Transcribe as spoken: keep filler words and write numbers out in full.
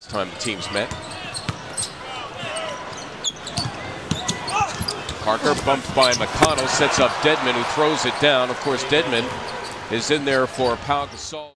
Time the teams met. Parker bumped by McConnell, sets up Dedmon, who throws it down. Of course, Dedmon is in there for Pau Gasol.